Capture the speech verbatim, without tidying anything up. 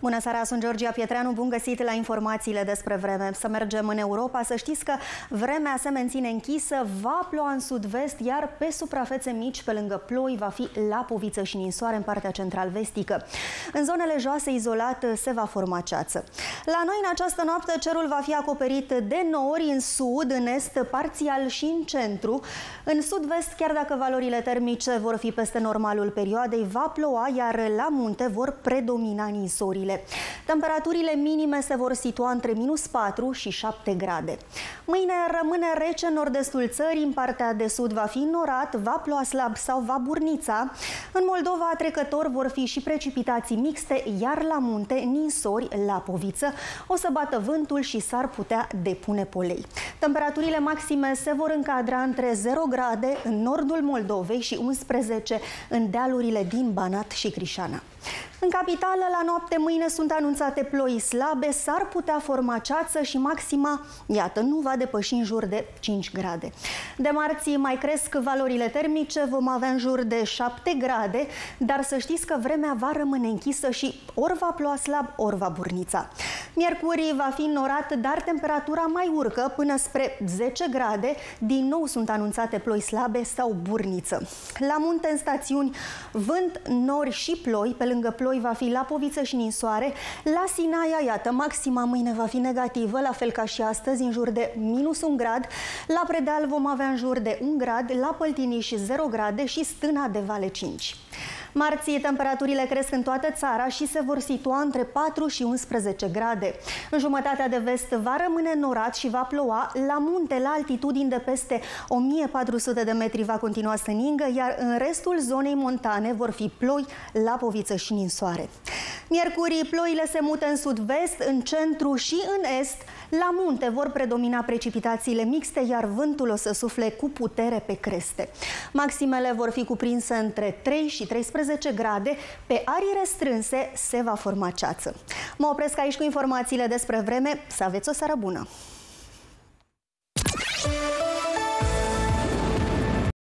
Bună seara, sunt Georgia Pietreanu, bun găsit la informațiile despre vreme. Să mergem în Europa, să știți că vremea se menține închisă, va ploua în sud-vest, iar pe suprafețe mici, pe lângă ploi, va fi lapoviță și ninsoare în partea central-vestică. În zonele joase, izolat, se va forma ceață. La noi, în această noapte, cerul va fi acoperit de nori în sud, în est, parțial și în centru. În sud-vest, chiar dacă valorile termice vor fi peste normalul perioadei, va ploua, iar la munte vor predomina ninsorile. Temperaturile minime se vor situa între minus patru și șapte grade. Mâine rămâne rece în nord-estul țării, în partea de sud va fi norat, va ploua slab sau va burnița. În Moldova trecător vor fi și precipitații mixte, iar la munte ninsori, lapoviță, o să bată vântul și s-ar putea depune polei. Temperaturile maxime se vor încadra între zero grade în nordul Moldovei și unsprezece în dealurile din Banat și Crișana. În capitală, la noapte mâine sunt anunțate ploi slabe, s-ar putea forma ceață și maxima, iată, nu va depăși în jur de cinci grade. De marți mai cresc valorile termice, vom avea în jur de șapte grade, dar să știți că vremea va rămâne închisă și ori va ploua slab, ori va burnița. Miercuri va fi norat, dar temperatura mai urcă până spre zece grade, din nou sunt anunțate ploi slabe sau burniță. La munte, în stațiuni, vânt, nori și ploi, pe lângă ploi va fi lapoviță și ninsoare. La Sinaia, iată, maxima mâine va fi negativă, la fel ca și astăzi, în jur de minus un grad. La Predeal vom avea în jur de un grad, la Păltiniș zero grade și Stâna de Vale cinci. Marți, temperaturile cresc în toată țara și se vor situa între patru și unsprezece grade. În jumătatea de vest va rămâne norat și va ploua. La munte, la altitudini de peste o mie patru sute de metri va continua să ningă, iar în restul zonei montane vor fi ploi, lapoviță și ninsoare. Miercuri, ploile se mută în sud-vest, în centru și în est. La munte vor predomina precipitațiile mixte, iar vântul o să sufle cu putere pe creste. Maximele vor fi cuprinse între trei și treisprezece grade. Pe arii restrânse se va forma ceață. Mă opresc aici cu informațiile despre vreme. Să aveți o seară bună!